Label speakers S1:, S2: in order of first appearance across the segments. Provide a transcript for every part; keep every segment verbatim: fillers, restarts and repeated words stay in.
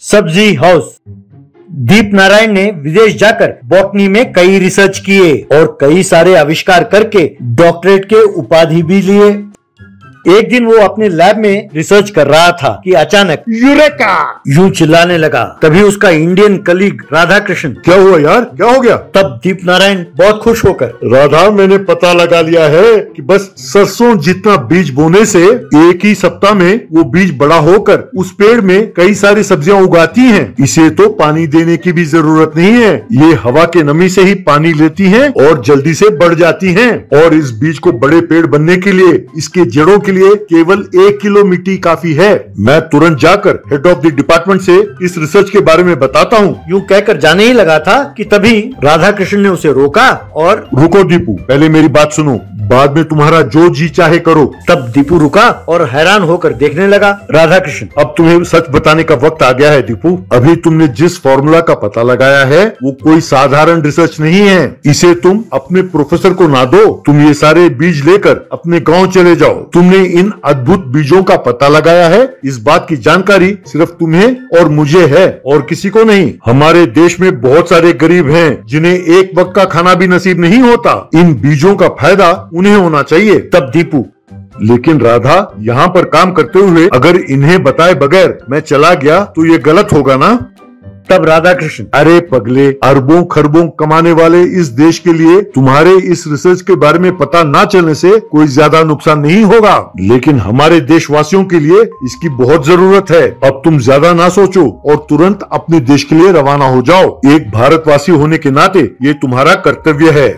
S1: सब्जी हाउस। दीप नारायण ने विदेश जाकर बॉटनी में कई रिसर्च किए और कई सारे आविष्कार करके डॉक्टरेट के उपाधि भी लिए। एक दिन वो अपने लैब में रिसर्च कर रहा था कि अचानक यूरेका यूं चिल्लाने लगा। तभी उसका इंडियन कलीग राधा कृष्ण,
S2: क्या हुआ यार, क्या हो गया?
S1: तब दीप नारायण बहुत खुश होकर,
S2: राधा मैंने पता लगा लिया है कि बस सरसों जितना बीज बोने से एक ही सप्ताह में वो बीज बड़ा होकर उस पेड़ में कई सारी सब्जियां उगाती हैं। इसे तो पानी देने की भी जरूरत नहीं है, ये हवा के नमी से ही पानी लेती हैं और जल्दी से बढ़ जाती हैं। और इस बीज को बड़े पेड़ बनने के लिए इसके जड़ों के लिए केवल एक किलो मिट्टी काफी है। मैं तुरंत जाकर हेड ऑफ द डिपार्टमेंट से इस रिसर्च के बारे में बताता हूँ।
S1: यूं कहकर जाने ही लगा था कि तभी राधा कृष्ण ने उसे रोका और,
S2: रुको दीपू, पहले मेरी बात सुनो, बाद में तुम्हारा जो जी चाहे करो।
S1: तब दीपू रुका और हैरान होकर देखने लगा राधा कृष्ण।
S2: अब तुम्हें सच बताने का वक्त आ गया है दीपू। अभी तुमने जिस फॉर्मूला का पता लगाया है वो कोई साधारण रिसर्च नहीं है। इसे तुम अपने प्रोफेसर को ना दो, तुम ये सारे बीज लेकर अपने गांव चले जाओ। तुमने इन अद्भुत बीजों का पता लगाया है, इस बात की जानकारी सिर्फ तुम्हें और मुझे है और किसी को नहीं। हमारे देश में बहुत सारे गरीब हैं जिन्हें एक वक्त का खाना भी नसीब नहीं होता। इन बीजों का फायदा उन्हें होना चाहिए।
S1: तब दीपू,
S2: लेकिन राधा, यहाँ पर काम करते हुए अगर इन्हें बताए बगैर मैं चला गया तो ये गलत होगा ना?
S1: तब राधा कृष्ण,
S2: अरे पगले, अरबों खरबों कमाने वाले इस देश के लिए तुम्हारे इस रिसर्च के बारे में पता ना चलने से कोई ज्यादा नुकसान नहीं होगा, लेकिन हमारे देशवासियों के लिए इसकी बहुत जरूरत है। अब तुम ज्यादा ना सोचो और तुरंत अपने देश के लिए रवाना हो जाओ। एक भारतवासी होने के नाते ये तुम्हारा कर्तव्य है।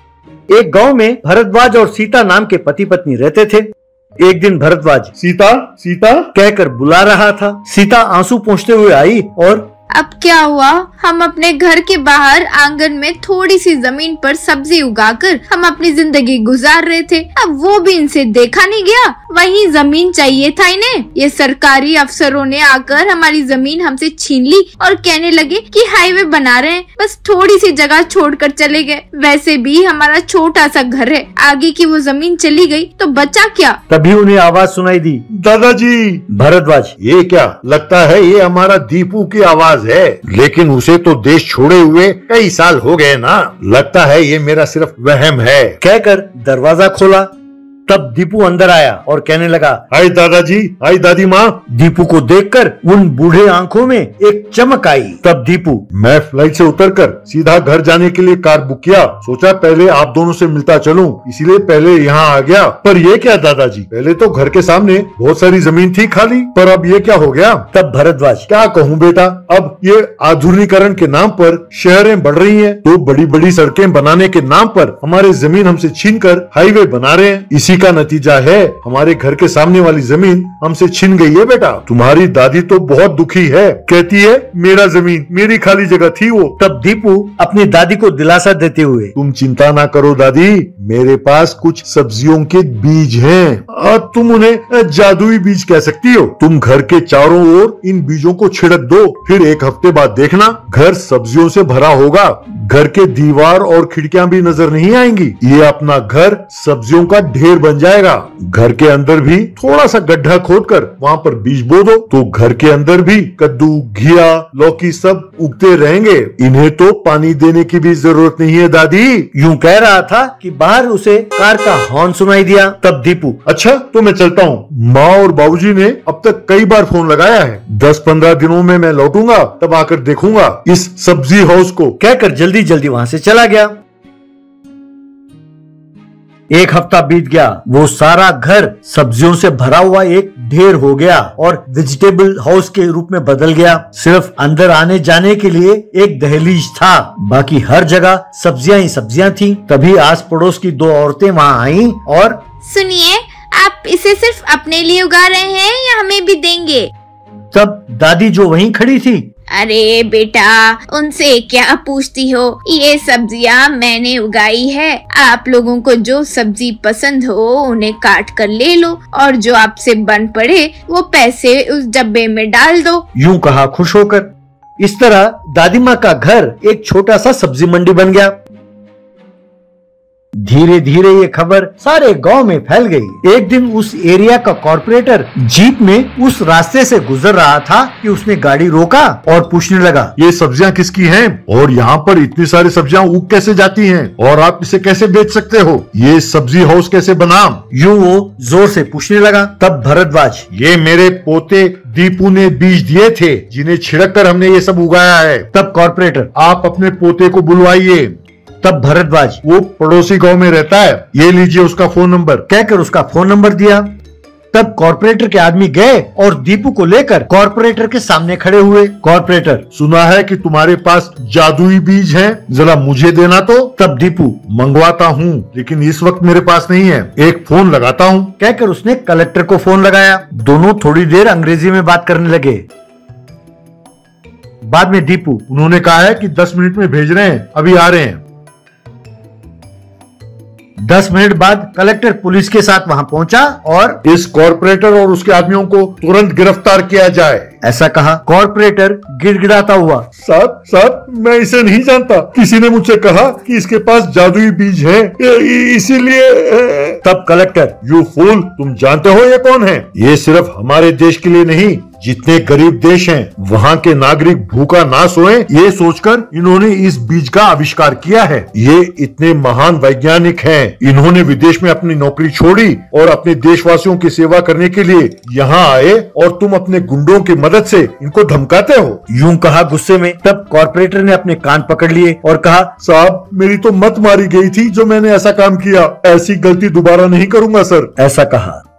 S1: एक गांव में भरद्वाज और सीता नाम के पति पत्नी रहते थे। एक दिन भरद्वाज
S2: सीता सीता
S1: कहकर बुला रहा था। सीता आंसू पोंछते हुए आई और,
S3: अब क्या हुआ? हम अपने घर के बाहर आंगन में थोड़ी सी जमीन पर सब्जी उगाकर हम अपनी जिंदगी गुजार रहे थे। अब वो भी इनसे देखा नहीं गया, वही जमीन चाहिए था इन्हें। ये सरकारी अफसरों ने आकर हमारी जमीन हमसे छीन ली और कहने लगे कि हाईवे बना रहे हैं, बस थोड़ी सी जगह छोड़कर चले गए। वैसे भी हमारा छोटा सा घर है, आगे की वो जमीन चली गई तो बचा क्या?
S1: तभी उन्हें आवाज सुनाई दी,
S2: दादाजी।
S1: भरद्वाज,
S2: ये क्या? लगता है ये हमारा दीपू की आवाज है, लेकिन उसे तो देश छोड़े हुए कई साल हो गए ना। लगता है ये मेरा सिर्फ वहम है।
S1: कहकर दरवाजा खोला। तब दीपू अंदर आया और कहने लगा,
S2: हाय दादाजी, हाय दादी माँ।
S1: दीपू को देखकर उन बूढ़े आंखों में एक चमक आई। तब दीपू,
S2: मैं फ्लाइट से उतरकर सीधा घर जाने के लिए कार बुक किया। सोचा पहले आप दोनों से मिलता चलूं, इसीलिए पहले यहाँ आ गया। पर ये क्या दादाजी, पहले तो घर के सामने बहुत सारी जमीन थी खाली, पर अब ये क्या हो गया?
S1: तब भरद्वाज,
S2: क्या कहूँ बेटा, अब ये आधुनिकीकरण के नाम पर शहरें बढ़ रही हैं, तो बड़ी बड़ी सड़कें बनाने के नाम पर हमारे जमीन हमसे छीन कर हाईवे बना रहे हैं। इसी का नतीजा है हमारे घर के सामने वाली जमीन हमसे छिन गई है। बेटा, तुम्हारी दादी तो बहुत दुखी है, कहती है मेरा जमीन, मेरी खाली जगह थी वो।
S1: तब दीपू अपनी दादी को दिलासा देते हुए,
S2: तुम चिंता ना करो दादी, मेरे पास कुछ सब्जियों के बीज हैं। और तुम उन्हें जादुई बीज कह सकती हो। तुम घर के चारों ओर इन बीजों को छिड़क दो, फिर एक हफ्ते बाद देखना घर सब्जियों से भरा होगा। घर के दीवार और खिड़कियां भी नजर नहीं आएंगी। ये अपना घर सब्जियों का ढेर बन जाएगा। घर के अंदर भी थोड़ा सा गड्ढा खोदकर वहाँ पर बीज बो दो, तो घर के अंदर भी कद्दू, घिया, लौकी सब उगते रहेंगे। इन्हें तो पानी देने की भी जरूरत नहीं है दादी।
S1: यूं कह रहा था कि बाहर उसे कार का हॉर्न सुनाई दिया। तब दीपू,
S2: अच्छा तो मैं चलता हूँ। माँ और बाबूजी ने अब तक कई बार फोन लगाया है। दस पंद्रह दिनों में मैं लौटूंगा, तब आकर देखूंगा इस सब्जी हाउस को।
S1: कहकर जल्दी जल्दी वहाँ से चला गया। एक हफ्ता बीत गया। वो सारा घर सब्जियों से भरा हुआ एक ढेर हो गया और वेजिटेबल हाउस के रूप में बदल गया। सिर्फ अंदर आने जाने के लिए एक दहलीज था, बाकी हर जगह सब्जियां ही सब्जियां थी। तभी आस पड़ोस की दो औरतें वहाँ आईं और,
S3: सुनिए, आप इसे सिर्फ अपने लिए उगा रहे हैं या हमें भी देंगे?
S1: तब दादी जो वहीं खड़ी थी,
S3: अरे बेटा, उनसे क्या पूछती हो, ये सब्जियां मैंने उगाई है। आप लोगों को जो सब्जी पसंद हो उन्हें काट कर ले लो और जो आपसे बन पड़े वो पैसे उस डब्बे में डाल दो।
S1: यूं कहा खुश होकर। इस तरह दादी माँ का घर एक छोटा सा सब्जी मंडी बन गया। धीरे धीरे ये खबर सारे गांव में फैल गई। एक दिन उस एरिया का कॉर्पोरेटर जीप में उस रास्ते से गुजर रहा था कि उसने गाड़ी रोका और पूछने लगा,
S2: ये सब्जियां किसकी हैं? और यहाँ पर इतनी सारी सब्जियां उग कैसे जाती हैं? और आप इसे कैसे बेच सकते हो? ये सब्जी हाउस कैसे बना?
S1: यूं वो जोर से पूछने लगा। तब भरद्वाज,
S2: ये मेरे पोते दीपू ने बीज दिए थे, जिन्हें छिड़क कर हमने ये सब उगाया है।
S1: तब कॉर्पोरेटर,
S2: आप अपने पोते को बुलवाइए।
S1: तब भरद्वाज,
S2: वो पड़ोसी गांव में रहता है, ये लीजिए उसका फोन नंबर।
S1: कहकर उसका फोन नंबर दिया। तब कॉर्पोरेटर के आदमी गए और दीपू को लेकर कॉर्पोरेटर के सामने खड़े हुए। कॉर्पोरेटर,
S2: सुना है कि तुम्हारे पास जादुई बीज हैं, जरा मुझे देना तो।
S1: तब दीपू,
S2: मंगवाता हूँ, लेकिन इस वक्त मेरे पास नहीं है, एक फोन लगाता हूँ।
S1: कहकर उसने कलेक्टर को फोन लगाया। दोनों थोड़ी देर अंग्रेजी में बात करने लगे। बाद में दीपू,
S2: उन्होंने कहा है कि दस मिनट में भेज रहे हैं, अभी आ रहे हैं।
S1: दस मिनट बाद कलेक्टर पुलिस के साथ वहां पहुंचा और
S2: इस कॉर्पोरेटर और उसके आदमियों को तुरंत गिरफ्तार किया जाए,
S1: ऐसा कहा। कॉर्पोरेटर गिड़गिड़ाता हुआ,
S2: साहब साहब मैं इसे नहीं जानता, किसी ने मुझसे कहा कि इसके पास जादुई बीज है, इसीलिए।
S1: तब कलेक्टर,
S2: यू फूल, तुम जानते हो ये कौन है? ये सिर्फ हमारे देश के लिए नहीं, जितने गरीब देश हैं वहाँ के नागरिक भूखा ना सोए, ये सोचकर इन्होंने इस बीज का आविष्कार किया है। ये इतने महान वैज्ञानिक हैं, इन्होंने विदेश में अपनी नौकरी छोड़ी और अपने देशवासियों की सेवा करने के लिए यहाँ आए और तुम अपने गुंडों की मदद से इनको धमकाते हो।
S1: यूं कहा गुस्से में। तब कॉर्पोरेटर ने अपने कान पकड़ लिए और कहा,
S2: साहब मेरी तो मत मारी गई थी जो मैंने ऐसा काम किया, ऐसी गलती दोबारा नहीं करूंगा सर,
S1: ऐसा कहा।